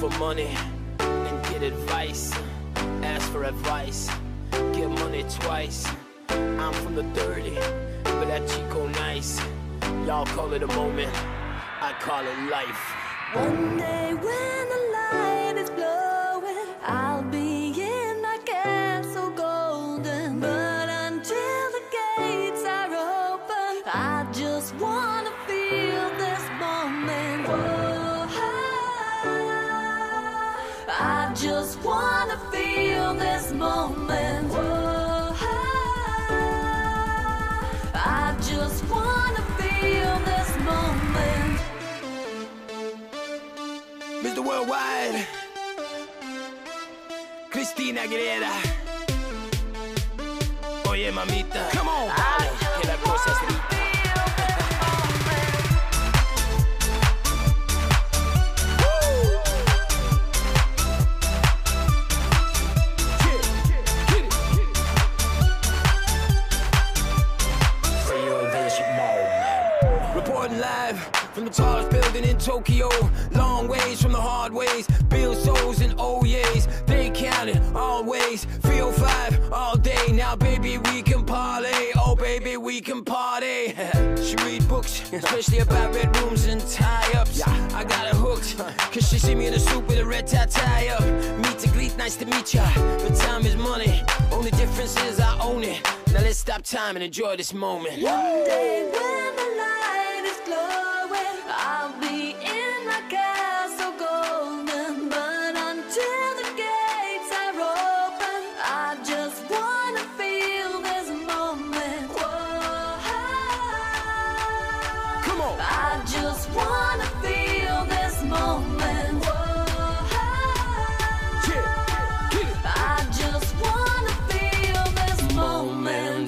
for money and get advice. Ask for advice, get money twice. I'm from the dirty, but that Chico nice. Y'all call it a moment, I call it life. One day when the light is glowing, I'll be in my castle golden. But until the gates are open, I just wanna feel this moment. Whoa, I just wanna feel this moment. Whoa, I just wanna feel this moment. Mr. Worldwide, Cristina Aguilera. Oye, mamita, come on, dale, que la cosa es rica. Reporting live from the tallest building in Tokyo. Long ways from the hard ways. Bill souls and oh yeas. They counted always. 305 all day. Now baby we can parlay. Oh baby we can party. She read books, especially about red rooms and tie-ups. I got her hooked, cause she see me in a suit with a red tie up. Meet to greet, nice to meet ya. But time is money. Only difference is I own it. Now let's stop time and enjoy this moment. One day when the light is glowing, I'll be in my castle golden. But until the gates are open, I just wanna feel this moment. Whoa, Come on. I just wanna feel this moment. Whoa, Yeah, get it. I just wanna feel this moment.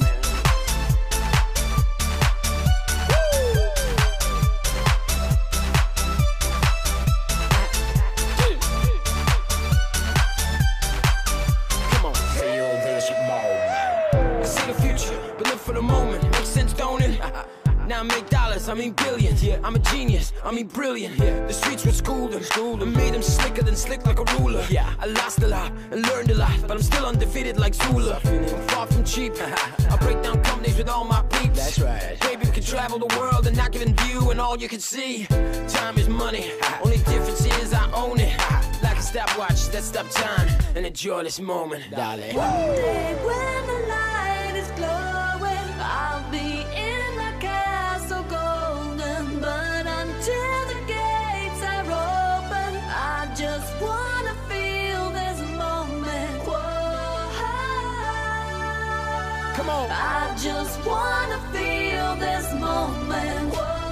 Come on, feel this moment. I see the future, but live for the moment. Makes sense, don't it? Now I make dollars, I mean billions. Yeah, I'm a genius, I mean brilliant. Yeah, the streets were schooled and made them slicker than slick like a ruler. Yeah, I lost a lot and learned a lot, but I'm still undefeated like Zula. I'm far from cheap. I break down companies with all my peeps. That's right. Baby, we can travel the world and not give in view, and all you can see. Time is money. Only difference is I own it. Like a stopwatch, let's stop time and enjoy this moment, darling. One day when the light is glowing, I'll be in my castle golden. But until the gates are open, I just wanna feel this moment. Whoa, Come on. I just wanna feel this moment. Whoa,